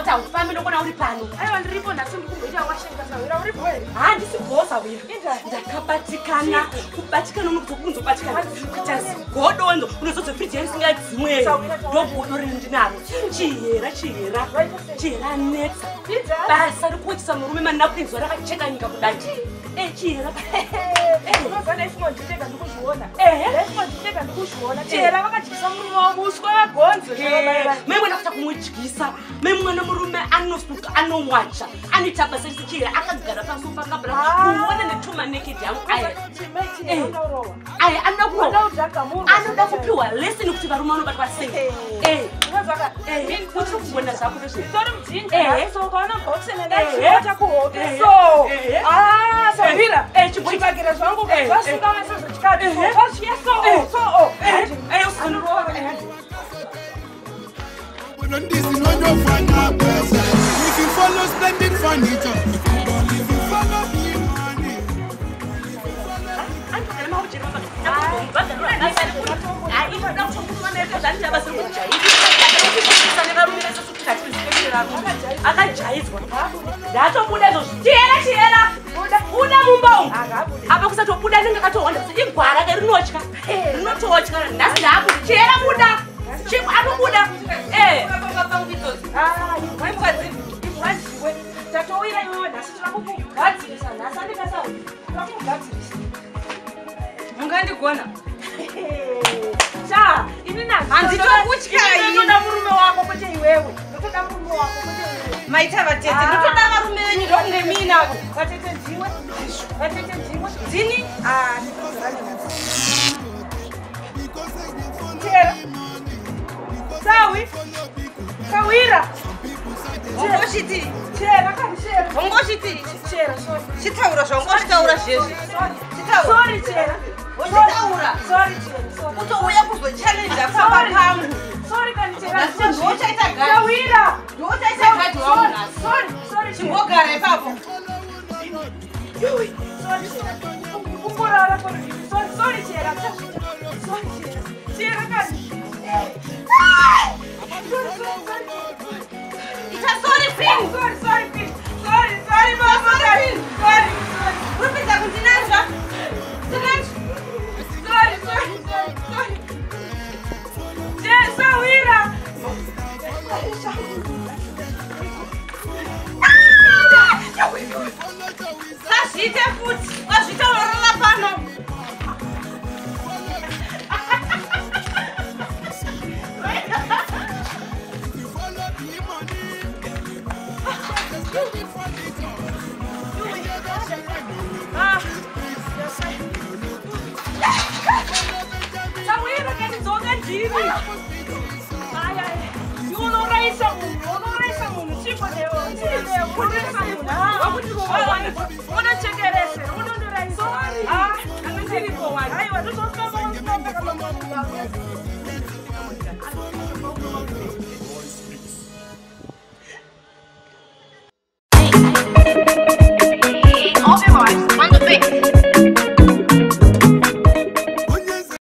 Bota ufamile ukona uri pano. Aiwa ndiripo ndasindikumboita washenga Sawira uripo here. Handisipo Sawira. Ndakabatikana. Kubatikana unozokunzobatikana. Kuchazi godondo unozozofridge isingadzimwe. Ndogodo rindinaro. Chihera netsa. Basa rikuitisa murume manapinzwa rakacheka nyika kudai. Chihera. Unozana ifuma nditeka ndikuzviona. Ifuma nditeka ndikuzviona. Chihera vakatyisa murume wangu uswa vagonzo. Memwe nakuta kumutyisa. Memwe murume anosuka anomwacha. Anita basa Chihera akagara paso pakabra. Kuona netuma naked yangu. Anoda kupiwa lesson kuti varume vanobatwa sei. Unozaka Kuti kubona zvako ndezvo. Tori mjinga. So kaona boxe nenda chakuhope. So. Sawira. Chibagire zvangu zvasvika masezvichikati. Zvasviya so. This is not your final person. If you follow splendid furniture, if you follow the money. Akajaizwa. Ndatobuda Chihera. Buda mumba. Apa kusatobuda ndingakatoonda kuti igwara rinotya. Rinototya. Ndasi ndakuti Chihera buda. Chipo anobuda. Ibwadziwe. Tatowira iwewe nhasi trakukugadzirisa nhasi andikasauri. Trakukugadzirisa. Mungandigona. Ini nazi. Handitokutyai. Ndotoda murume wako kwete iwewe. Ndotoda murume wako kwete iwewe. Maita vatete. Ndotoda varume venyu ndokunge minavo. Vatete dziwe. Dzini? Chihera. Sawira. Zvongochiti. Chihera kamishera. Zvongochiti. Chihera sorry. Chitaura zvongochitaura zveshe. Sorry Chihera. Wochitaura. Sorry Chihera. Kutouya kuzochallenge papa pangu. Sorry kandichera. Ndochaita gadi. Sawira. Ndochaita gadi wangu nhasi. Sorry. Chimbogara ipapo. Sorry. Kumborara sorry Chihera. Sorry Chihera. Chihera kani. It's a sorry thing. Sorry, mama. Sorry. Uripedza kundinanzva? Sorry. Sawira. Sazviite futi. Wazvitaurira pano. Sawira kanidzoka ndiri. Unoraisa munhu chipo leo. Unoraisa munhu. Unochekerese. Unondoraisa. Andiripo wani. Aiwa ndotosoma kama